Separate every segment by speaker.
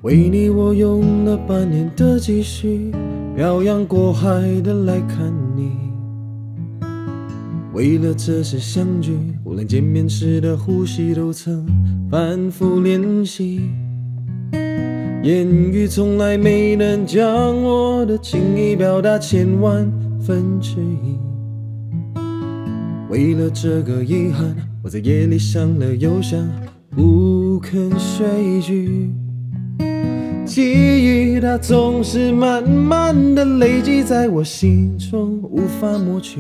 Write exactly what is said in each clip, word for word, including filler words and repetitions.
Speaker 1: 为你我用了半年的积蓄，漂洋过海的来看你。为了这次相聚，我连见面时的呼吸都曾反复练习。言语从来没能将我的情意表达千万分之一。为了这个遗憾，我在夜里想了又想，不肯睡去。记忆它总是慢慢的累积在我心中，无法抹去。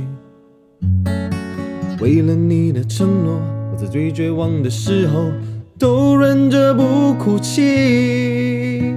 Speaker 1: 为了你的承诺，我在最绝望的时候都忍着不哭泣。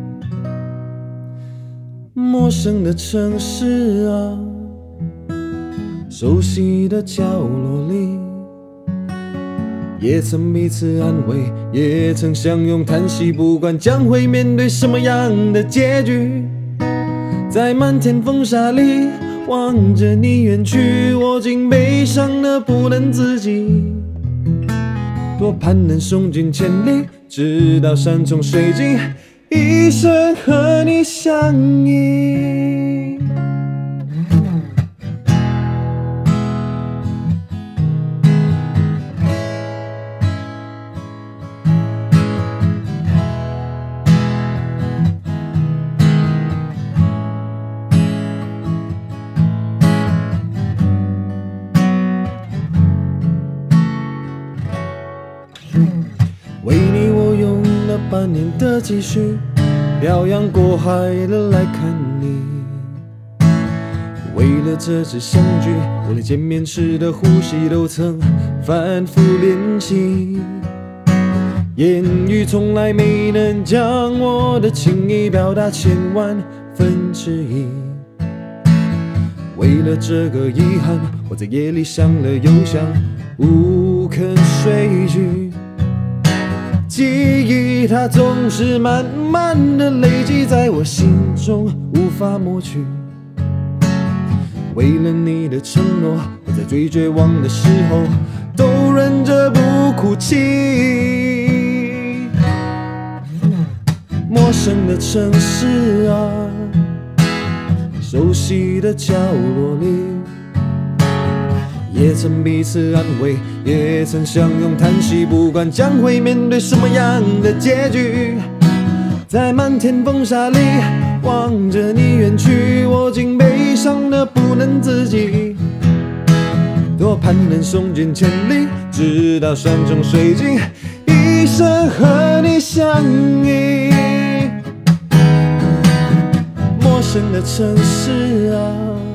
Speaker 1: 陌生的城市啊，熟悉的角落里，也曾彼此安慰，也曾相拥叹息，不管将会面对什么样的结局。在漫天风沙里望着你远去，我竟悲伤得不能自已。多盼能送君千里，直到山穷水尽，一生和你相依。为你我用了半年的积蓄，漂洋过海的来看你。为了这次相聚，我连见面时的呼吸都曾反复练习。言语从来没能将我的情意表达千万分之一。为了这个遗憾，我在夜里想了又想，不肯睡去。记忆它总是慢慢的累积在我心中，无法抹去。为了你的承诺，我在最绝望的时候都忍着不哭泣。陌生的城市啊，熟悉的角落里，也曾彼此安慰，也曾相拥叹息，不管将会面对什么样的结局。在漫天风沙里望着你远去，我竟悲伤得不能自已。多盼能送君千里，直到山穷水尽，一生和你相依。陌生的城市啊，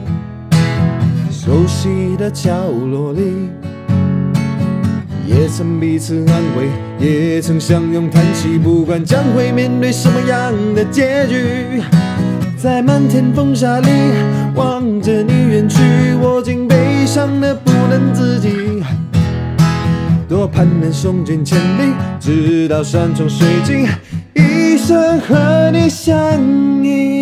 Speaker 1: 熟悉的角落里，也曾彼此安慰，也曾相拥叹息，不管将会面对什么样的结局。在漫天风沙里望着你远去，我竟悲伤得不能自已。多盼能送君千里，直到山穷水尽，一生和你相依。